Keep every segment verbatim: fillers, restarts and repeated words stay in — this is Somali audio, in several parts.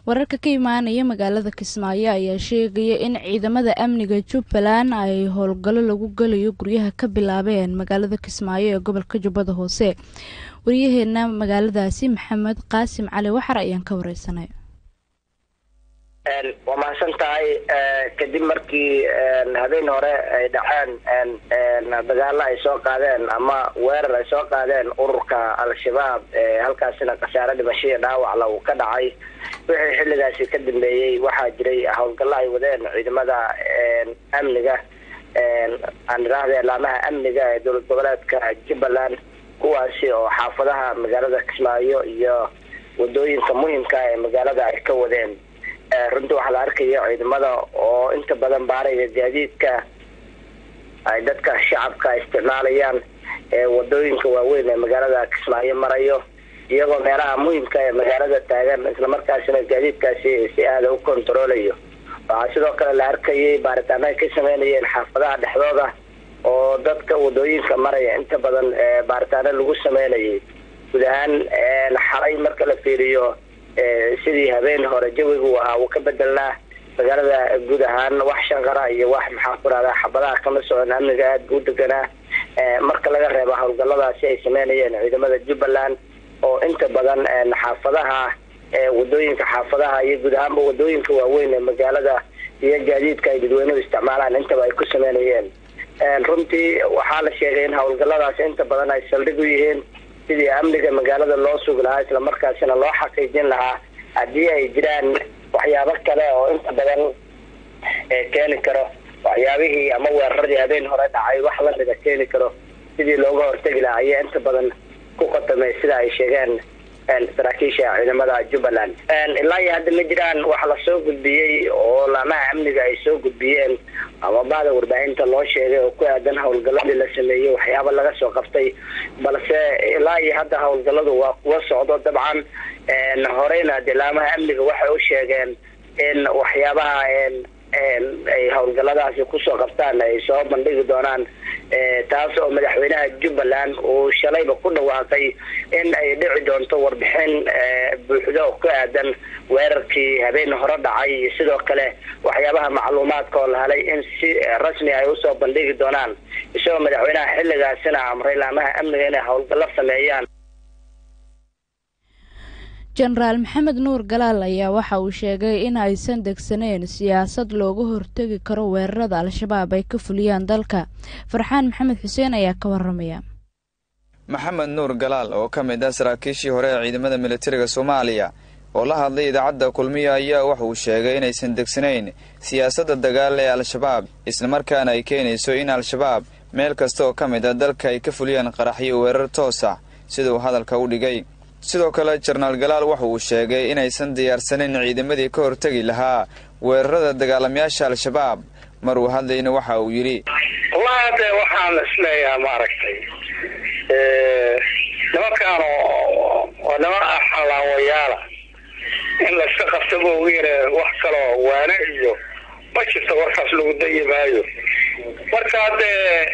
wararka ka imaanaya magaalada Kismaayo ayaa sheegaya in ciidamada amniga Jubbaland ay howlgallo lagu galayo guryaha ka bilaabeen magaalada Kismaayo ee gobolka Jubbada Hoose. wariyaheena magaaladaasi Maxamed Qaasim Cali Waxar ayaan ka wareysanay. een waa mahadsantahay kadib markii habeen hore ay dhaceen een dagaalo ay soo qaadeen ama weerar ay soo qaadeen ururka al-shabaab ee halkaasina qasaare dhimasho iyo dhaawac la ka dhacay wixii xilligaasi ka dambeeyay waxaa jiray howlgallo ay wadeen ciidamada amniga een aan raadeen laamaha amniga ee dowlad goboleedka Jubbaland kuwaasi oo xaafadaha magaalada Kismaayo iyo wadooyinka muhiimka ah ee magaalada ay ka wadeen. runtii waxa la arkaya ciidamada oo inta badan baaraya gaadiidka ay dadka shacabka isticmaalayaan ee wadooyinka waaweyn ee magaalada Kismaayo marayo iyagoo meelaha muhiimka ah ee magaalada taagan isla markaasina gaadiidkaasi si aad u kontroolayo. waxa sidoo kale la arkayay baaritaan ay ka sameeyeen xaafadaha dhexdooda oo dadka wadooyinka maraya inta badan baaritaan lagu sameeyay. guud ahaan xalay marka la fiiriyo sidii habeen hore jawigu waxa uu ka bedelnaa magaalada guud ahaan wax shanqara iyo wax maxaa ku raada xabadaha kama socon amniga aad u deganaa marka laga reebo howlgalladaasi ay sameeyeen ciidamada Jubbaland oo inta badan xaafadaha wadooyinka xaafadaha iyo guud ahaan wadooyinka waaweyn ee magaalada iyo gaadiidka ay dadweynuhu isticmaalaan inta ay ku sameeyeen. runtii waxa la sheegay in howlgalladaasi inta badan ay saldhig u yihiin sidii amniga magaalada loo sugi lahaa isla markaasina loo xaqiijin lahaa haddii ay jiraan waxyaabo kale oo inta badan ee keeni karo waxyaabihii ama weeraradii habeen hore dhacay wax la mid ah keeni karo sidii looga hortagi lahaa ayaa inta badan ku qatamay sida ay sheegeen saraakiisha ciidamada Jubbaland. ilaa iyo hadda ma jiraan wax la soo gudbiyay oo laamaha amniga ay soo gudbiyeen ama baada warbaahinta loo sheegay oo ku aadan howlgalladii la sameeyay waxyaabo laga soo qabtay balse ilaa iyo hadda howlgalladu waa kuwa socdo dabcan een horeyna laamaha amniga waxay u sheegeen in waxyaabaha een ay howlgalladaasi ku soo qabtaan ay soo bandhigi doonaan taas oo madaxweynaha Jubbaland uu shalayba ku dhawaaqay in ay dhici doonto warbixin buuxda oo ku aadan weerarkii habeen hore dhacay sidoo kale waxyaabaha macluumaadka oo la helay in si rasmi ay u soo bandhigi doonaan isagoo madaxweynaha xilligaasina amray laamaha amniga inay howlgallo sameeyaan. General Maxamed Nuur Galaal ayaa waxa uu sheegay in aysan degsaneen siyaasad looga hortagi karo weerarada al-shabaab ay ka fuliyaan dalka. Farxaan Maxamed Xuseen ayaa ka waramaya. Maxamed Nuur Galaal oo ka mid ah saraakiishii hore ee ciidamada militariga Soomaaliya oo la hadlay idaacadda Kulmiye ayaa waxa uu sheegay in aysan degsaneen siyaasadda dagaal ee al-shabaab isla markaana ay keenayso in al-shabaab meel kasta oo ka mid ah dalka ay ka fuliyaan qaraxyo weerar toos ah sida uu hadalka u dhigay. sidoo kale General Galaal waxa uu sheegay in aysan diyaarsanin ciidamadii ka hortagi lahaa weerarada dagaalamayaasha al-shabaab mar uu hadlayna waxa uu yiri waxa waxaan isleeyahay ma aragtay ee nimankaan oo nama xalaawayaala in la iska qabto oo weere wax kale oo waana iyo bajista warkaas lagu dayimaayo marka hade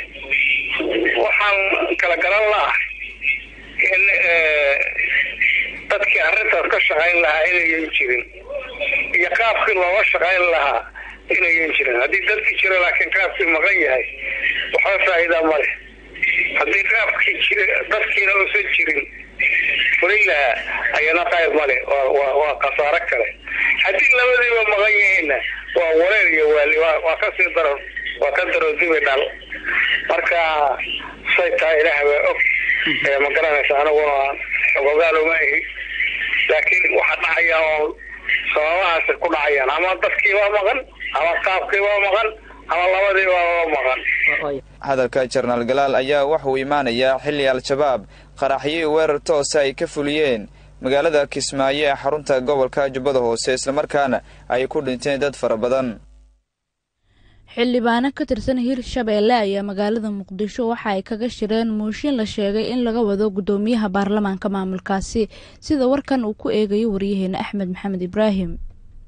waxaan kala garan lahaa in dadkii arrintaas ka shaqayn lahaa inay jirin iyo qaabkii looga shaqayn lahaa inay jirin haddii dadkii jira laakiin qaabkii maqan yahay waxaa faa'iido ma leh haddii qaabkii jira dadkiina uusan jirin fulila ayana qayb ma leh waa waa qasaaro kale haddii labadiiba maqan yihiin waa wareer iyo waali waa ka sii daro waa ka daro dibi dhal marka sayta ilaahay og ee ma garanaysa anaguna xogogaalo ma ahi laakiin waxa dhacaya oo sababahaas ku dhacayaan ama dadkii waa maqan ama qaabkii waa maqan ama labadii waa maqan. hadalka General Galaal ayaa waxa uu imaanayaa xilli al-shabaab qaraxyo weerar toos ay ka fuliyeen magaalada Kismaayo ee xarunta gobolka Jubbada Hoose isla markaana ay ku dhinteen dad fara badan. xildhibaano ka tirsan Hirshabeelle ayaa magaalada Muqdisho waxa ay kaga shireen mooshin la sheegay in laga wado gudoomiyaha baarlamaanka maamulkaasi sida warkan uu ku eegayo wariyaheena Axmed Maxamed Ibraahim.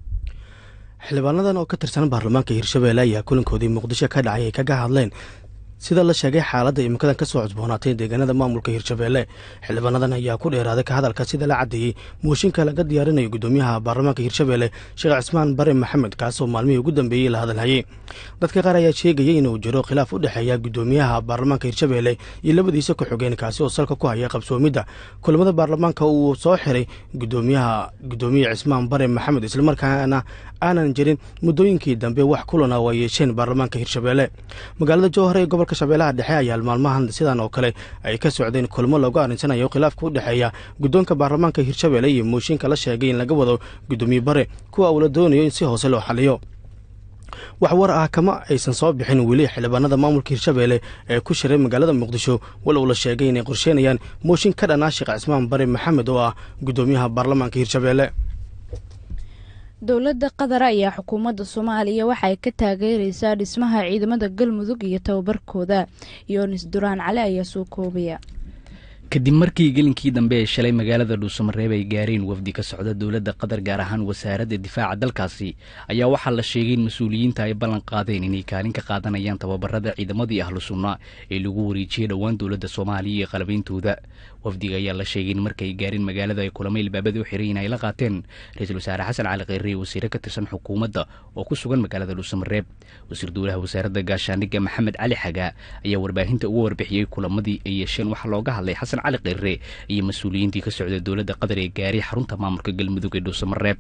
xildhibaanadan oo ka tirsan baarlamaanka Hirshabeelle ayaa kulankoodii Muqdisho ka dhacay ay kaga hadleen sida la sheegay xaaladda imikadan ka soo cusboonaatay deegaanada maamulka hirshabeelle xildhibaanadan ayaa ku dheeraaday ka hadalka sida la caddeeyey mooshinka laga diyaarinayo guddoomiyaha baarlamaanka hirshabeelle sheekh cismaan bare maxamed kaasoo maalmihii ugu dambeeyey la hadalhayay dadka qaar ayaa sheegayay inuu jiro khilaaf u dhexeeya guddoomiyaha baarlamaanka hirshabeelle iyo labadiisa ku-xigeen kaasi oo salka ku haya qabsoomidda kulamada baarlamaanka uu soo xiray guddoomiyaha guddoomiye cismaan bare maxamed islamarkaana aanan jirin muddooyinkii dambe wax kulana oo ay yeesheen baarlamaanka hirshabeelle magaalada jowhar ee gobolka shabeellaha dhexe ayaa maalmahan sidan oo kale ay ka socdeen kulmo loogu arrinsanayo khilaafka u dhexeeya guddoonka baarlamaanka hirshabeelle iyo mooshinka la sheegay in laga wado guddoomiye bare kuwa uu la doonayo in si hoose loo xaliyo wax war ah kama aysan soo bixin weli xildhibaanada maamulka hirshabeelle ee ku shiray magaalada muqdisho walow la sheegay inay qorsheynayaan mooshin ka dhan ah sheekh cismaan bare maxamed oo ah guddoomiyaha baarlamaanka hirshabeelle dowladda qatar ayaa xukuumadda soomaaliya waxay ka taageeraysaa dhismaha ciidamada galmudug iyo tababarkooda yoonis duraan cali ayaa soo koobaya kadib markii gelinkii dambe ee shalay magaalada dhuusamareeb ay gaareen wafdi ka socda dowladda qatar gaar ahaan wasaaradda difaaca dalkaasi ayaa waxaa la sheegay in mas-uuliyiinta ay ballan qaadeen inay kaalin ka qaadanayaan tababarada ciidamadii ahlu sunna ee lagu wareejiyey dhowaan dowladda soomaaliya iyo qalabeyntooda wafdiga ayaa la sheegay in markay gaareen magaalada ay kulamo ilbaabada u xiray in ay la qaateen ra-iisul wasaare xasan cali kheyre iyo wasiire ka tirsan xukuumadda oo ku sugan magaalada dhuusamareeb wasiir dowlaha wasaaradda gaashaandhigga maxamed cali xagaa ayaa warbaahinta uga warbixiyey kulamadii ay yeesheen waxaa looga hadlay xasan cali kheyre iyo mas-uuliyiintii ka socday dowladda qatar ee gaaray xarunta maamulka galmudug ee dhuusamareeb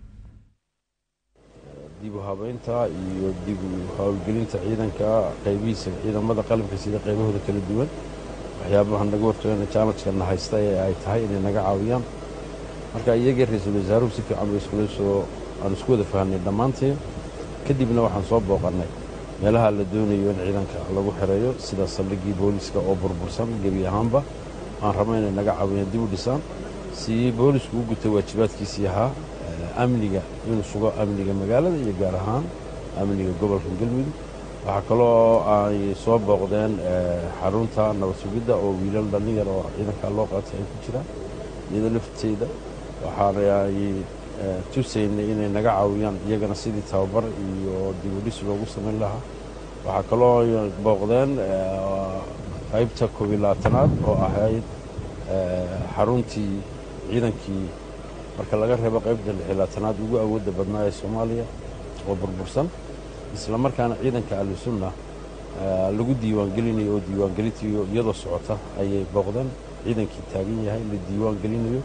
dib u habeynta iyo dib u howlgelinta ciidanka qaybihiisa ciidamada qalabka sida qaybahooda kala duwan waxyaabaha naga hortagana jaaladkana haysta ee ay tahay inay naga caawiyaan marka iyagii ra-iisul wasaaruhu si fiican bay iskula soo aan isku wada fahanay dhammaanteen kadibna waxaan soo booqannay meelaha la doonayo in ciidanka lagu xireeyo sida saldhiggii booliska oo burbursan gebi ahaanba aan rabno inay naga caawiyaan dib u dhisaan si boolisku u gutay waajibaadkiisii ahaa amniga inuu sugo amniga magaalada iyo gaar ahaan amniga gobolka galmudug waxaa kaloo ay soo booqdeen xarunta nabad sugidda oo wiilal dhallinyar oo ciidankaa loo qaatay ay ku jiraan iyada lafteeda waxaana ay tusaynay inay naga caawiyaan iyagana sidii tababar iyo dib u dhis loogu samayn lahaa waxaa kaloo ay booqdeen qaybta koob iyo labaatanaad oo ahayd xaruntii ciidankii marka laga reebo qaybta lix iyo labaatanaad ugu awoodda badnaa ee soomaaliya oo burbursan isla markaana ciidanka ahlusunna lagu diiwaangelinayo oo diiwaangelintii iyadoo socota ayay booqdeen ciidankii taagan yahay la diiwaangelinayo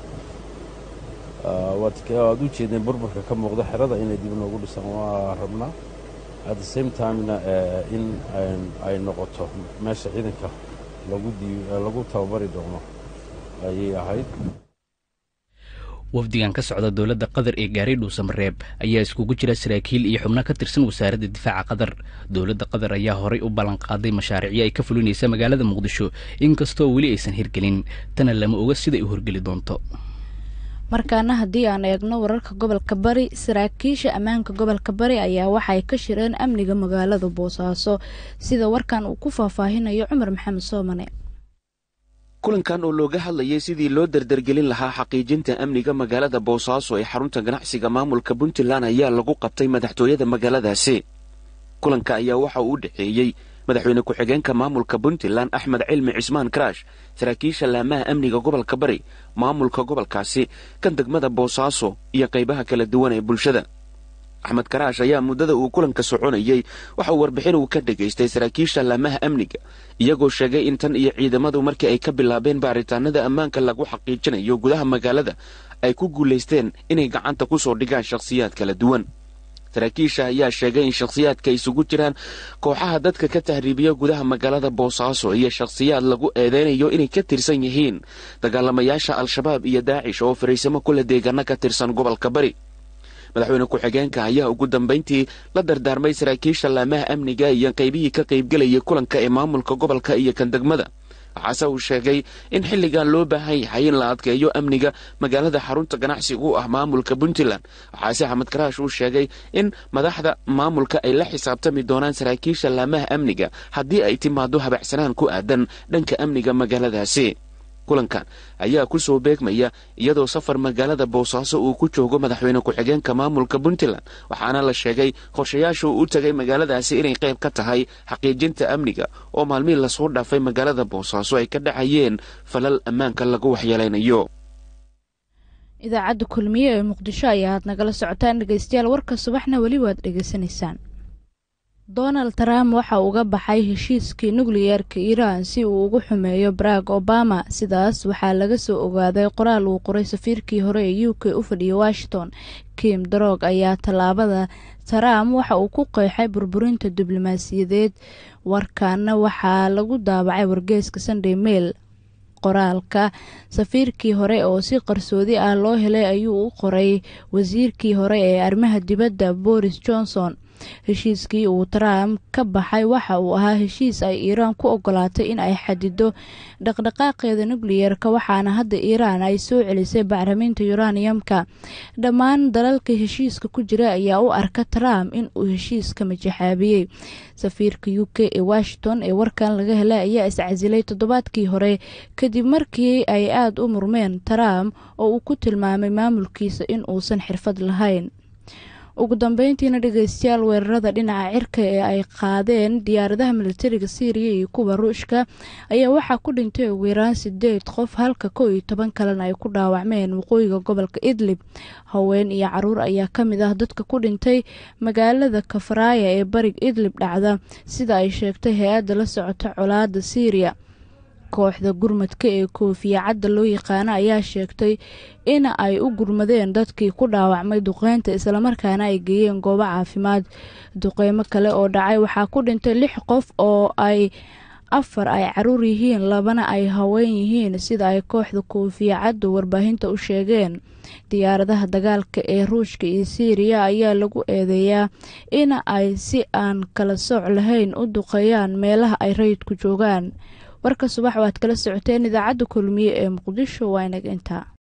waad u jeedeen burburka ka muuqda xerada inay dib noogu dhisaan waa rabnaa at the same timena in ay noqoto meesha ciidanka lagu tababari doono ayay ahayd wafdigan ka socda dowladda qatar ee gaaray dhuusamareeb ayaa iskugu jira saraakiil iyo xubno ka tirsan wasaaradda difaaca qatar dowladda qatar ayaa horay u ballan qaaday mashaariicyo ay ka fulinaysa magaalada muqdisho inkastoo weli aysan hirgelin tana lama oga siday u horgeli doonto markaana haddii aan eegno wararka gobolka bari saraakiisha ammaanka gobolka bari ayaa waxay ka shireen amniga magaalada boosaaso sida warkan uu ku faahfaahinayo cumar maxamed soomane kulankan oo looga hadlayay sidii loo dardargelin lahaa xaqiijinta amniga magaalada boosaaso ee xarunta ganacsiga maamulka puntland ayaa lagu qabtay madaxtooyada magaaladaasi kulanka ayaa waxa uu u dhexeeyey madaxweyne ku-xigeenka maamulka puntland axmed cilmi cismaan karaash saraakiisha laamaha amniga gobolka bari maamulka gobolkaasi kan degmada boosaaso iyo qaybaha kala duwan ee bulshada axmed karaash ayaa muddada uu kulanka soconayey waxa uu warbixin uu ka dhegaystay saraakiisha laamaha amniga iyagoo sheegay in tan iyo ciidamadu markii ay ka bilaabeen baaritaanada ammaanka lagu xaqiijinayo gudaha magaalada ay ku guulaysteen inay gacanta ku soo dhigaan shakhsiyaad kala duwan saraakiisha ayaa sheegay in shakhsiyaadka isugu jiraan kooxaha dadka ka tahriibiya gudaha magaalada boosaaso iyo shakhsiyaad lagu eedeynayo inay ka tirsan yihiin dagaalamayaasha al-shabaab iyo daacish oo fariisamo kula deegaano ka tirsan gobolka bari madaxweyne ku-xigeenka ayaa ugu dambayntii la dardaarmay saraakiisha laamaha amniga iyo qaybihii ka qaybgelayay kulanka ee maamulka gobolka iyo kan degmada waxaase uu sheegay in xilligan loo baahan yahay in la adkeeyo amniga magaalada xarunta ganacsiga u ah maamulka puntland waxaase axmed karaash uu sheegay in madaxda maamulka ay la xisaabtami doonaan saraakiisha laamaha amniga haddii ay timaado habacsanaan ku aadan dhanka amniga magaaladaasi kulankan ayaa ku soo beegmaya iyadoo safar magaalada boosaaso uu ku joogo madaxweyne ku-xigeenka maamulka puntland waxaana la sheegay qorshayaasha uu u tegay magaaladaasi inay qayb ka tahay xaqiijinta amniga oo maalmihii lasoo dhaafay magaalada boosaaso ay ka dhacayeen falal ammaanka lagu waxyeelaynayo. idaacadda kulmiye ee muqdisho ayaa aad nagala socotaan dhegeystayaal warka subaxna weli waad dhegeysanaysaan. Donald Trump waxa uu uga baxay heshiiskii nukliyeerka Iran si uu ugu xumeeyo Barack Obama. Sidaas waxaa laga soo ogaaday qoraal uu qoray safiirkii hore ee U K u fadhiyay Washington, Kim Darog ayaa tallaabada Trump waxa uu ku qeexay burburinta diblomaasiyadeed. Warkaana waxaa lagu daabacay wargeyska Sunday Mail. qoraalka safiirkii hore oo si qarsoodi ah loo helay ayuu u qoray wasiirkii hore ee arrimaha dibadda Boris Johnson. heshiiskii uu Trump ka baxay waxa uu ahaa heshiis ay Iran ku ogolaatay in ay xadido dhaqdhaqaaqeeda nukliyeerka waxaana hadda Iran ay soo celisay bacriminta uraniumka. dhammaan dalalka heshiiska ku jira ayaa u arka Trump in uu heshiiska majaxaabiyey. safiirka U K ee Washington ee warkan laga helay ayaa iscasilay toddobaadkii hore kadib markii ay aad u murmeen Trump oo uu ku tilmaamay maamulkiisa in uusan xirfad lahayn. ugu dambeyntiina dhegeystayaal weerarada dhinaca cirka ee ay qaadeen diyaaradaha militariga Syria iyo kuwa Ruushka ayaa waxaa ku dhintay ugu yaraan sideed qof halka kow iyo toban kalena ay ku dhaawacmeen waqooyiga gobolka Idlib. haween iyo caruur ayaa ka mid ah dadka ku dhintay magaalada Kafraya ee bariga Idlib dhacda sida ay sheegtay hay'adda la socota colaadda Syria. kooxda gurmadka ee koofiyadda loo yaqaan ayaa sheegtay in ay u gurmadeen dadkii ku dhaawacmay duqeynta isla markaana ay geeyeen goobo caafimaad. duqeymo kale oo dhacay waxaa ku dhintay lix qof oo ay afar ay caruur yihiin labana ay haween yihiin sida ay kooxda koofiyadda warbaahinta u sheegeen. diyaaradaha dagaalka ee Ruushka iyo Syria ayaa lagu eedeeyaa in ay si aan kala sooc lahayn u duqeeyaan meelaha ay rayidku joogaan. warka subax waad kala socoteen idaacadda kulmiye ee muqdisho waa inaga intaa.